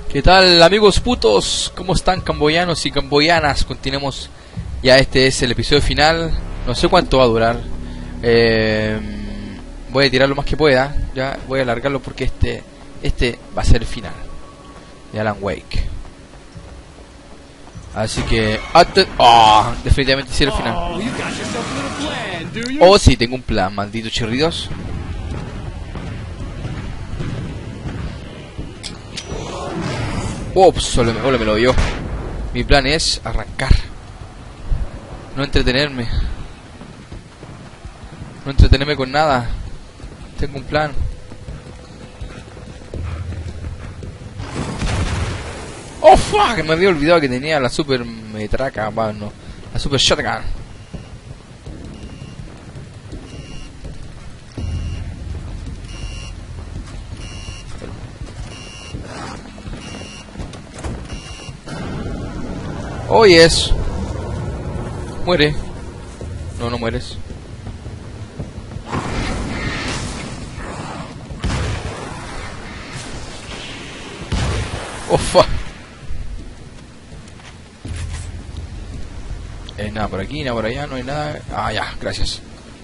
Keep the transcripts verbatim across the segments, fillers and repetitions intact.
¿Qué tal, amigos putos? ¿Cómo están, camboyanos y camboyanas? Continuemos. Ya este es el episodio final. No sé cuánto va a durar. eh, Voy a tirar lo más que pueda. Ya voy a alargarlo porque este Este va a ser el final de Alan Wake. Así que oh, definitivamente sí el final. Oh, sí, tengo un plan, maldito chirridos. Ups, solo me, solo me lo vio. Mi plan es arrancar. No entretenerme. No entretenerme con nada. Tengo un plan. Oh fuck, me había olvidado que tenía la super metraca, bueno, la super shotgun. Oh yes. Muere. No, no mueres. Oh fuck. No hay nada por aquí, nada por allá, no hay nada. Ah, ya, gracias.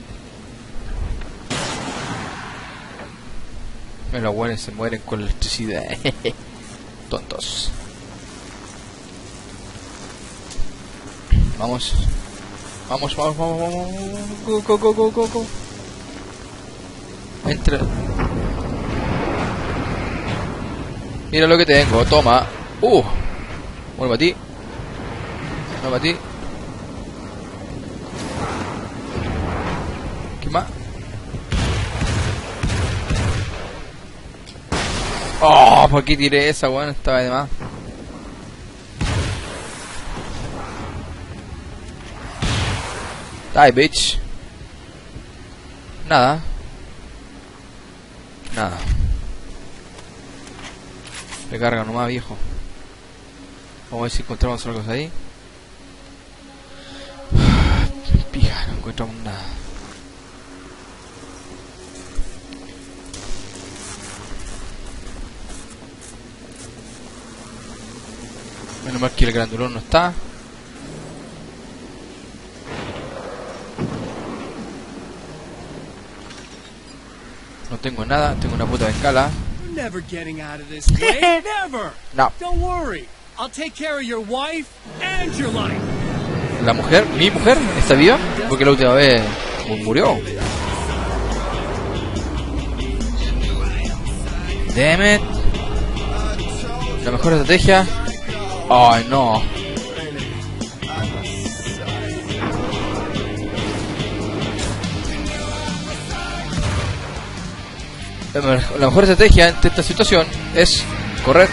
Los buenos se mueren con electricidad. Tontos. Vamos. Vamos, vamos, vamos, vamos. Go, go, go, go, go, go. Entra. Mira lo que tengo, toma. Uh. Bueno, para ti. No, para ti. ¿Qué más? Oh, ¿por qué tiré esa, weón? Estaba de más. Die, bitch. Nada. Nada. Recarga nomás, viejo. Vamos a ver si encontramos algo ahí. Pija, no encontramos nada. Menos mal que el grandulón no está. No tengo nada, tengo una puta bengala. Never getting out of this way. Never. No. Don't worry. I'll take care of your wife and your life. La mujer, mi mujer, está viva porque la última vez murió. Damn it. La mejor estrategia. Ay, no. La mejor estrategia ante esta situación es correr.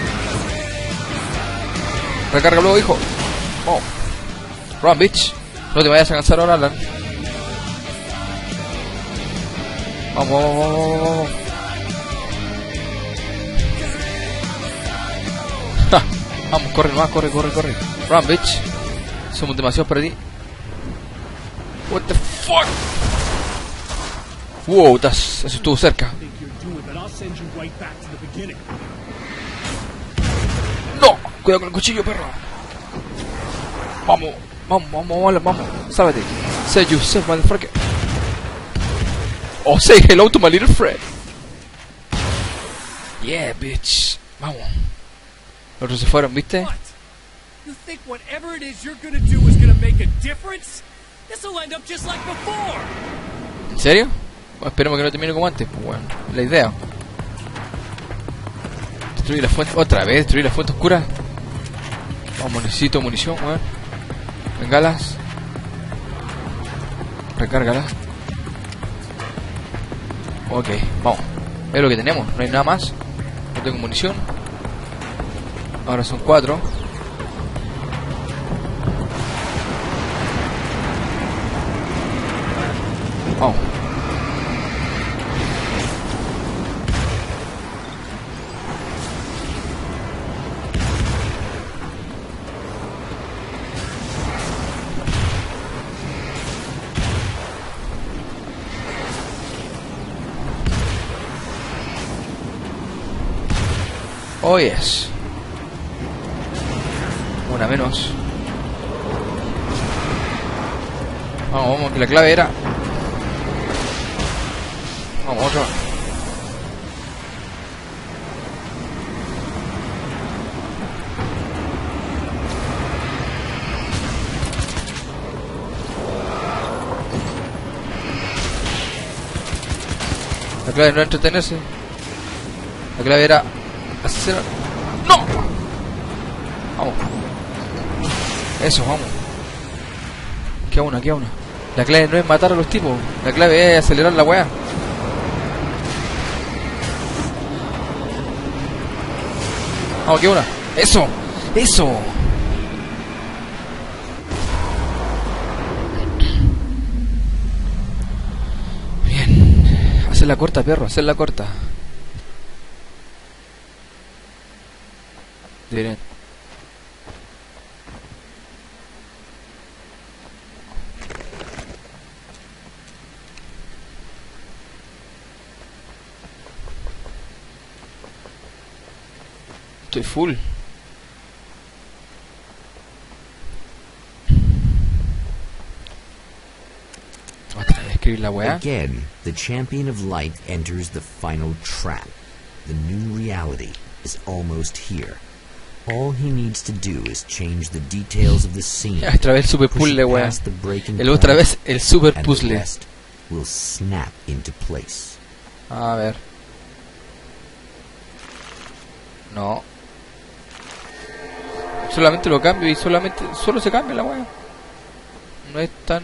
Recarga luego, hijo. Oh. Run, bitch. No te vayas a cansar ahora, Alan. Vamos, vamos, vamos, vamos. Ja. Vamos, corre más, corre, corre, corre. Run, bitch. Somos demasiados para ti. What the fuck. Wow, das, eso estuvo cerca. No, cuidado con el cuchillo, perro. Vamos, vamos, vamos, vamos, vamos. Sábate. Say yourself, motherfucker. Oh, say hello to my little friend. Yeah, bitch. Vamos. Los otros se fueron, ¿viste? You think whatever it is you're gonna do is gonna make a difference? This'll end up just like before. ¿En serio? Bueno, esperemos que no termine como antes, pues bueno, la idea. Destruir la fuente, otra vez, destruir la fuente oscura. Vamos, necesito munición, weón. Bengalas. Recárgalas. Ok, vamos. Es lo que tenemos, no hay nada más. No tengo munición. Ahora son cuatro. Vamos. Oh yes. Una menos. Vamos, vamos, que la clave era... Vamos, otro. La clave no era entretenerse. La clave era... hacer... ¡No! Vamos. Eso, vamos. Queda una, queda una. La clave no es matar a los tipos. La clave es acelerar la weá. Vamos, queda una. Eso, eso. Bien. Hacer la corta, perro, hacer la corta. Bien. Estoy full. Otra vez escribir la weá. Again, the champion of light enters the final trap. The new reality is almost here. All he needs to do is change the details of the scene. Otra vez el super puzzle, weá. El otra vez el super puzzle. And the rest will snap into place. A ver. No. Solamente lo cambio y solamente solo se cambia la weá. No es tan...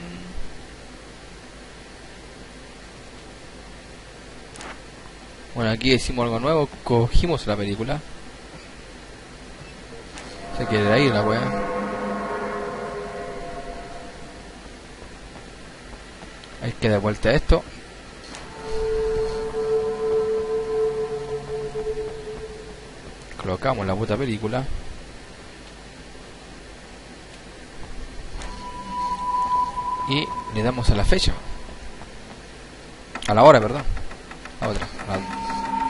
Bueno, aquí decimos algo nuevo. Cogimos la película. Se quiere ir la weá. Hay que dar vuelta a esto. Colocamos la puta película. Y le damos a la fecha. A la hora, perdón. A otra. A la...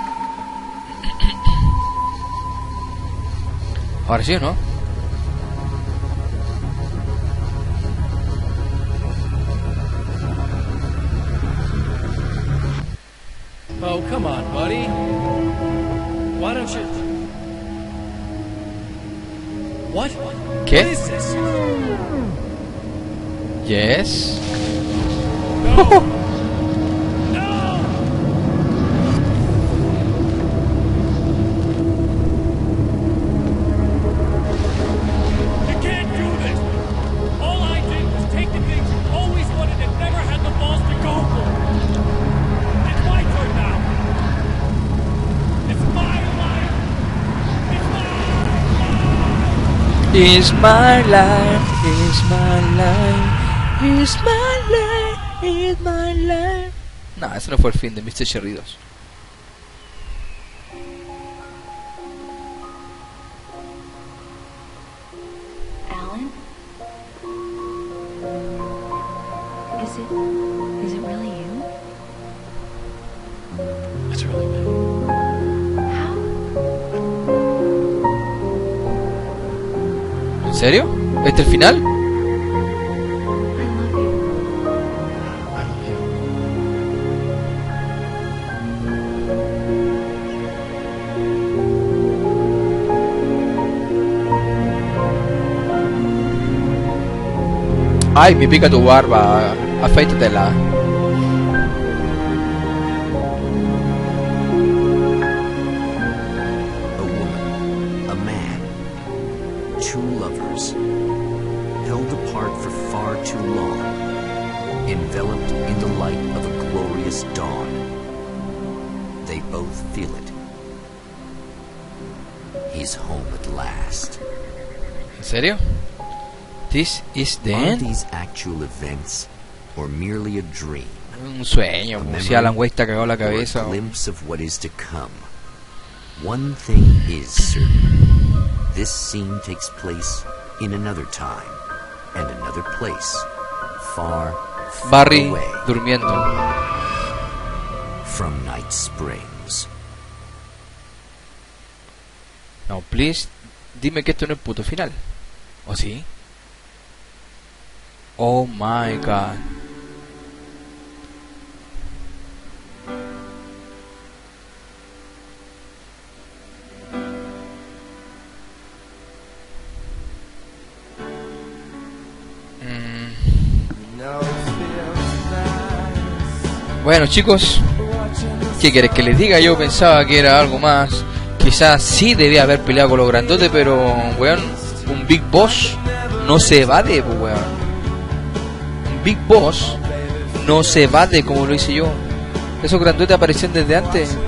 Ahora sí, ¿o no? Oh, come on, buddy. Why don't you... What? ¿Qué? What is this? Yes. No. No. You can't do this. All I did was take the things you always wanted and never had the balls to go for. It's my turn now. It's my life. It's my life. It's my life. It's my life. It's my life. It's my life. No, ese no fue el fin de mister Cherry dos. Alan? Is it... is it really you? It's really me. How? ¿En serio? ¿Este es el final? I love you. I love you. Ay, me pica tu barba. Afeítatela. A woman, a man, two lovers, held apart for far too long, enveloped in the light of a glorious dawn. They both feel it. He's home at last. ¿En serio? This is the Are end. these actual events or merely a dream? Un sueño, como si Alan Wake te ha cagado la Or cabeza. a glimpse of what is to come. One thing is certain. This scene takes place in another time and another place, far, far Barry away durmiendo. from Night Springs. No, please, dime que esto no es puto final. ¿O sí? Oh my god. Mm. Bueno, chicos, ¿qué quieres que les diga? Yo pensaba que era algo más. Quizás sí debía haber peleado con los grandotes, pero, weón, un Big Boss no se evade, pues, weón. Un Big Boss no se evade como lo hice yo. Esos grandotes aparecían desde antes.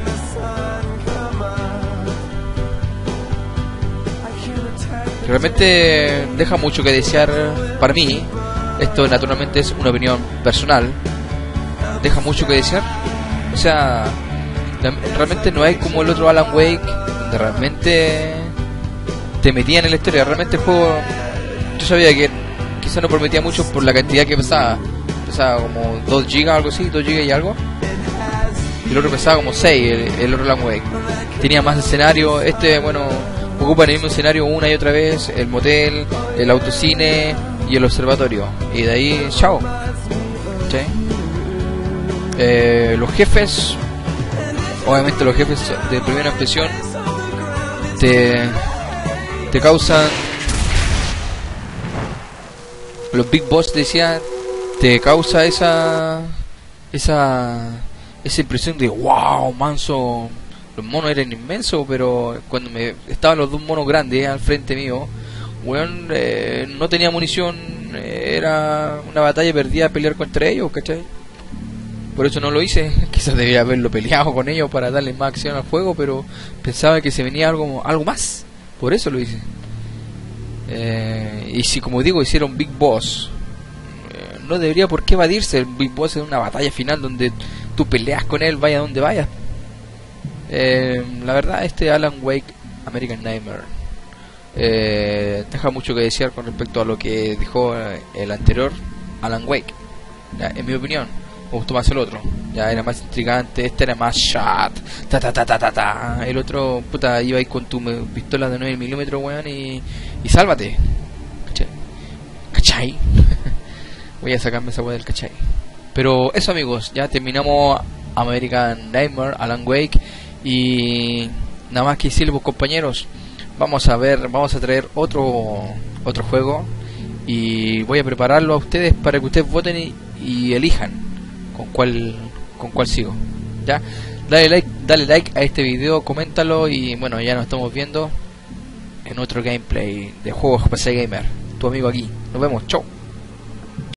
Realmente deja mucho que desear para mí. Esto naturalmente es una opinión personal. Deja mucho que desear. O sea, realmente no hay como el otro Alan Wake, donde realmente te metían en la historia. Realmente el juego, yo sabía que quizá no prometía mucho por la cantidad que pesaba. Pesaba como dos gigas, algo así, dos gigas y algo. Y el otro pesaba como seis, el, el otro Alan Wake. Tenía más escenario. Este, bueno, ocupa el mismo escenario una y otra vez. El motel, el autocine y el observatorio. Y de ahí, chao. ¿Sí? Eh, los jefes, obviamente los jefes de primera impresión te, te causan, los Big Boss decía, te causa esa esa esa impresión de wow, manso. Los monos eran inmensos, pero cuando me estaban los dos monos grandes al frente mío, weón, eh, no tenía munición, era una batalla perdida pelear contra ellos, ¿cachai? Por eso no lo hice. Quizás debía haberlo peleado con ellos para darle más acción al juego, pero pensaba que se venía algo algo más. Por eso lo hice. Eh, y si, como digo, hicieron Big Boss, eh, no debería por qué evadirse. El Big Boss es una batalla final donde tú peleas con él, vaya donde vaya. Eh, la verdad, este Alan Wake American Nightmare eh, deja mucho que desear con respecto a lo que dijo el anterior Alan Wake. Ya, en mi opinión, me gustó más el otro. Ya era más intrigante, este era más shot. Ta ta ta ta ta ta. El otro, puta, iba ahí con tu pistola de nueve milímetros, weón, y, y sálvate. ¿Cachai? ¿Cachai? Voy a sacarme esa weá del cachai. Pero eso, amigos, ya terminamos American Nightmare, Alan Wake. Y nada más que decirles, pues, compañeros, vamos a ver, vamos a traer otro otro juego. Y voy a prepararlo a ustedes para que ustedes voten y, y elijan con cuál con cuál sigo. Ya, dale like, dale like a este video, coméntalo y bueno, ya nos estamos viendo en otro gameplay de juegos P C Gamer. Tu amigo aquí. Nos vemos, chau.